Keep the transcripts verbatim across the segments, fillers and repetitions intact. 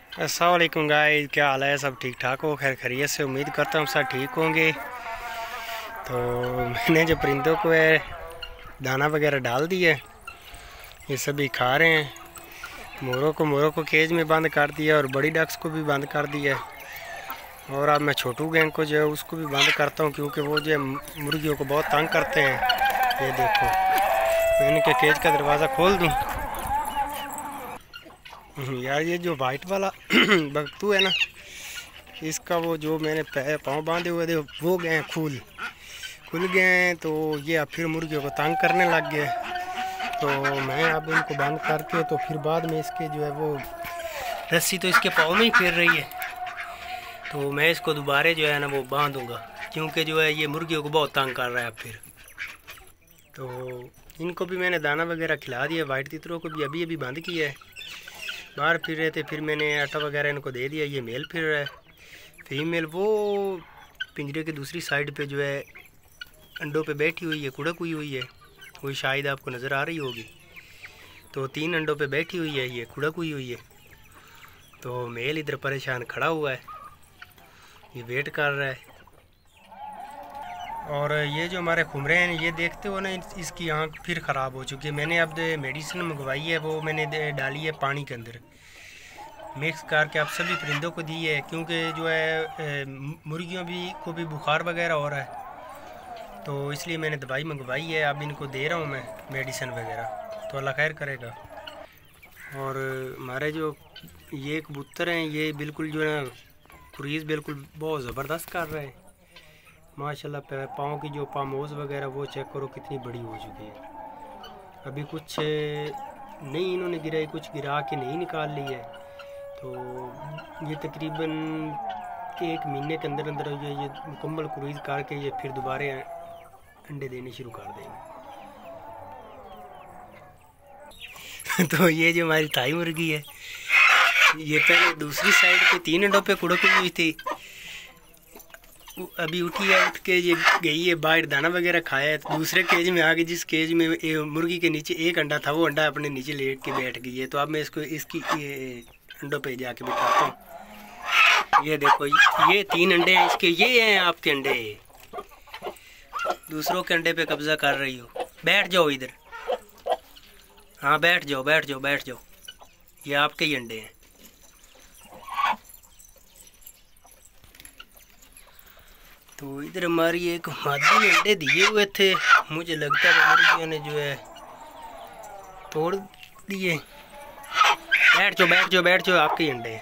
अस्सलाम वालेकुम गाइस, क्या हाल है? सब ठीक ठाक हो? खैर खैरियत से? उम्मीद करता हूँ सब ठीक होंगे। तो मैंने जो परिंदों को है दाना वगैरह डाल दिया, ये सभी खा रहे हैं। मोरों को मोरों को केज में बंद कर दिया और बड़ी डक्स को भी बंद कर दिया। और अब मैं छोटू गैंग को जो है उसको भी बंद करता हूँ, क्योंकि वो जो है मुर्गियों को बहुत तंग करते हैं। ये देखो, मैं इनके केज का दरवाज़ा खोल दूँ। यार ये जो वाइट वाला बगतू है ना, इसका वो जो मैंने पाँव बांधे हुए थे वो गए खुल खुल गए हैं। तो ये अब फिर मुर्गियों को तंग करने लग गए। तो मैं अब इनको बंद करके तो फिर बाद में इसके जो है वो रस्सी तो इसके पाँव में ही फिर रही है, तो मैं इसको दोबारा जो है ना वो बांधूंगा, क्योंकि जो है ये मुर्गियों को बहुत तंग कर रहा है। अब फिर तो इनको भी मैंने दाना वगैरह खिला दिया। वाइट तितरों को भी अभी अभी बंद किया है, बाहर फिर रहे थे, फिर मैंने आटा वगैरह इनको दे दिया। ये मेल फिर रहा है, फीमेल वो पिंजरे की दूसरी साइड पे जो है अंडों पे बैठी हुई है, कुड़क हुई हुई है, वो शायद आपको नज़र आ रही होगी। तो तीन अंडों पे बैठी हुई है, ये कुड़क हुई हुई है। तो मेल इधर परेशान खड़ा हुआ है, ये वेट कर रहा है। और ये जो हमारे खुमरे हैं, ये देखते हो ना, इसकी आँख फिर ख़राब हो चुकी है। मैंने अब मेडिसिन मंगवाई है, वो मैंने डाली है पानी के अंदर मिक्स करके, अब सभी परिंदों को दी है, क्योंकि जो है मुर्गियों भी को भी बुखार वगैरह हो रहा है। तो इसलिए मैंने दवाई मंगवाई है, अब इनको दे रहा हूँ मैं मेडिसिन वगैरह, तो अल्लाह खैर करेगा। और हमारे जो ये कबूतर हैं, ये बिल्कुल जो है कुरीज़ बिल्कुल बहुत ज़बरदस्त कर रहे हैं माशाल्लाह। पाँव की जो पामोज़ वगैरह वो चेक करो कितनी बड़ी हो चुकी है। अभी कुछ नहीं इन्होंने गिराई, कुछ गिरा के नहीं निकाल ली है। तो ये तकरीबन एक महीने के अंदर अंदर ये ये मुकम्मल क्रूज़ करके ये फिर दोबारा अंडे देने शुरू कर देंगे। तो ये जो हमारी थाई मुर्गी है, ये पहले दूसरी साइड पे तीन अंडों पे कुड़क हुई थी, अभी उठी है, उठ के ये गई है बाहर दाना वगैरह खाया है। तो दूसरे केज में आ गई, जिस केज में मुर्गी के नीचे एक अंडा था, वो अंडा अपने नीचे लेट के बैठ गई है। तो अब मैं इसको इसकी अंडों पे जाके बिठाता हूँ। ये देखो, ये तीन अंडे हैं इसके, ये हैं आपके अंडे। दूसरों के अंडे पे कब्जा कर रही हो, बैठ जाओ इधर। हाँ बैठ जाओ बैठ जाओ बैठ जाओ, ये आपके ही अंडे हैं। तो इधर हमारी एक मादी ने अंडे दिए हुए थे, मुझे लगता है मुर्गियों ने जो है तोड़ दिए। बैठ जाओ बैठ जाओ बैठ जाओ, आपके ही अंडे हैं।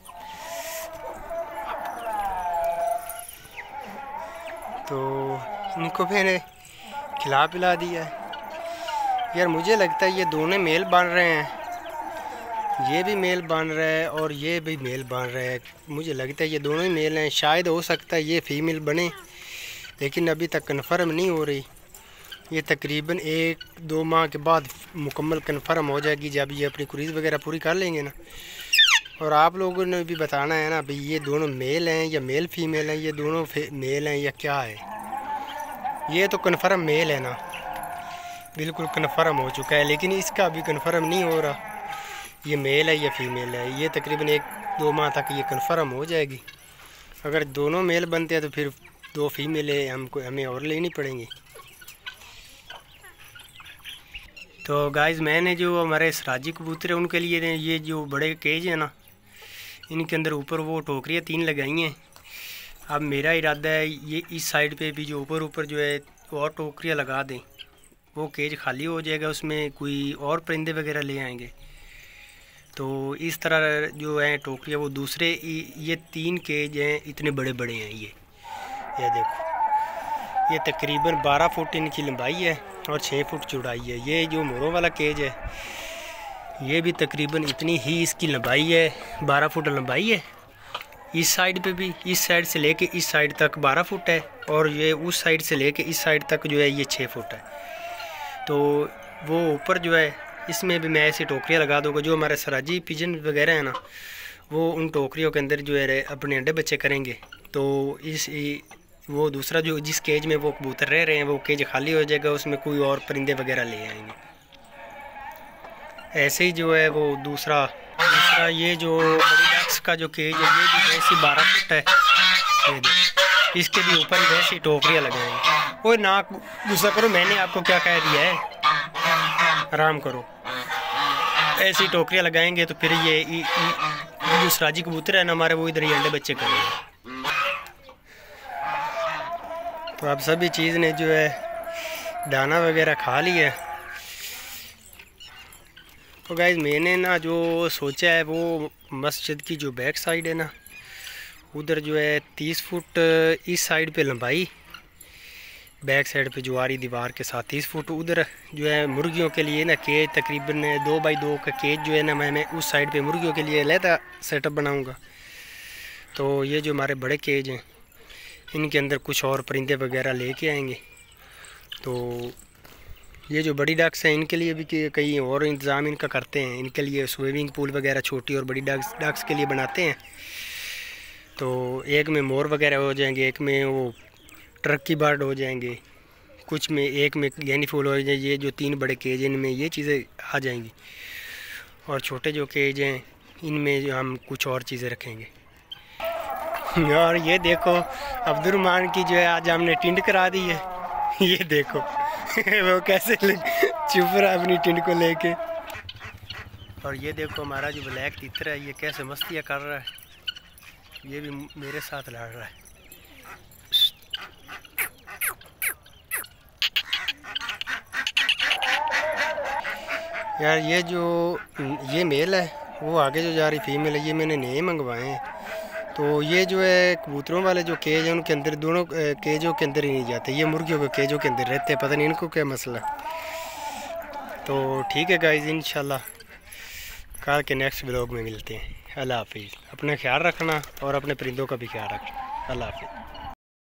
तो इनको मैंने खिला पिला दिया है। यार मुझे लगता है ये दोनों मेल बन रहे हैं, ये भी मेल बन रहा है और ये भी मेल बन रहा है। मुझे लगता है ये दोनों ही मेल हैं, शायद हो सकता है ये फीमेल बने, लेकिन अभी तक कन्फर्म नहीं हो रही। ये तकरीबन एक दो माह के बाद मुकम्मल कन्फर्म हो जाएगी, जब ये अपनी क्रूज़ वगैरह पूरी कर लेंगे ना। और आप लोगों ने भी बताना है ना भाई, ये दोनों मेल हैं या मेल फीमेल हैं, ये दोनों मेल हैं या क्या है। ये तो कन्फर्म मेल है ना, बिल्कुल कन्फर्म हो चुका है, लेकिन इसका अभी कन्फर्म नहीं हो रहा ये मेल है या फीमेल है। ये तकरीबन एक दो माह तक ये कन्फर्म हो जाएगी। अगर दोनों मेल बनते हैं तो फिर दो फीमेलें हमको हमें और लेनी पड़ेंगी। तो गाइस, मैंने जो हमारे सराजी कबूतर हैं उनके लिए ये जो बड़े केज है ना, इनके अंदर ऊपर वो टोकरियाँ तीन लगाई हैं। अब मेरा इरादा है ये इस साइड पे भी जो ऊपर ऊपर जो है और टोकरियाँ लगा दें, वो केज खाली हो जाएगा, उसमें कोई और परिंदे वगैरह ले आएंगे। तो इस तरह जो है टोकरियाँ वो दूसरे, ये तीन केज हैं, इतने बड़े बड़े हैं ये ये देखो, ये तकरीबन बारह फुट इनकी लंबाई है और छः फुट चौड़ाई है। ये जो मोरों वाला केज है, ये भी तकरीबन इतनी ही इसकी लंबाई है, बारह फुट लंबाई है। इस साइड पे भी, इस साइड से लेके इस साइड तक बारह फुट है, और ये उस साइड से लेके इस साइड तक जो है ये छः फुट है। तो वो ऊपर जो है इसमें भी मैं ऐसी टोकरियाँ लगा दूँगा। जो हमारे सराजी पिजन वगैरह है ना, वो उन टोकरियों के अंदर जो है अपने अंडे बच्चे करेंगे। तो इस वो दूसरा जो जिस केज में वो कबूतर रह रहे हैं, वो केज खाली हो जाएगा, उसमें कोई और परिंदे वगैरह ले आएंगे। ऐसे ही जो है वो दूसरा दूसरा ये जो बड़ी डक्स का जो केज है ये भी वैसी बारह फुट है, ये देखो इसके भी ऊपर ही वैसी टोकरियाँ लगाएंगे। वो ना गुस्सा करो, मैंने आपको क्या कह दिया है, आराम करो। ऐसी टोकरियाँ लगाएंगे तो फिर ये इ, इ, जो सराजी कबूतर है ना हमारे, वो इधर ही अंडे बच्चे करेंगे। तो अब सभी चीज़ ने जो है दाना वगैरह खा लिया है। तो गाइस मैंने ना जो सोचा है वो मस्जिद की जो बैक साइड है ना, उधर जो है तीस फुट इस साइड पे लंबाई, बैक साइड पे जुआरी दीवार के साथ तीस फुट, उधर जो है मुर्गियों के लिए ना केज तकरीबन दो बाई दो का केज जो है ना मैं मैं उस साइड पे मुर्गियों के लिए अलहदा सेटअप बनाऊंगा। तो ये जो हमारे बड़े केज हैं इनके अंदर कुछ और परिंदे वगैरह लेके आएंगे। तो ये जो बड़ी डक्स हैं इनके लिए भी कई और इंतज़ाम इनका करते हैं, इनके लिए स्विमिंग पूल वगैरह छोटी और बड़ी डक्स डक्स के लिए बनाते हैं। तो एक में मोर वगैरह हो जाएंगे, एक में वो टर्की बर्ड हो जाएंगे, कुछ में एक में गैनी फूल हो जाएंगे। ये जो तीन बड़े केज इनमें ये चीज़ें आ जाएंगी, और छोटे जो केज हैं इनमें जो हम कुछ और चीज़ें रखेंगे। और ये देखो अब्दुर्रहमान की जो है आज हमने टिंड करा दी है, ये देखो वो कैसे चुप रहा अपनी टिंड को लेके। और ये देखो हमारा जो ब्लैक तितर है ये कैसे मस्तियाँ कर रहा है, ये भी मेरे साथ लड़ रहा है। यार ये जो ये मेल है वो आगे जो जा रही फीमेल है, ये मैंने नए मंगवाए हैं। तो ये जो है कबूतरों वाले जो केज हैं उनके अंदर, दोनों केजों के अंदर ही नहीं जाते, ये मुर्गियों के केजों के अंदर रहते हैं, पता नहीं इनको क्या मसला। तो ठीक है गाइस, इंशाल्लाह कल के नेक्स्ट व्लॉग में मिलते हैं। अल्लाह हाफिज़। अपना ख्याल रखना और अपने परिंदों का भी ख्याल रखना। अल्लाह हाफिज़।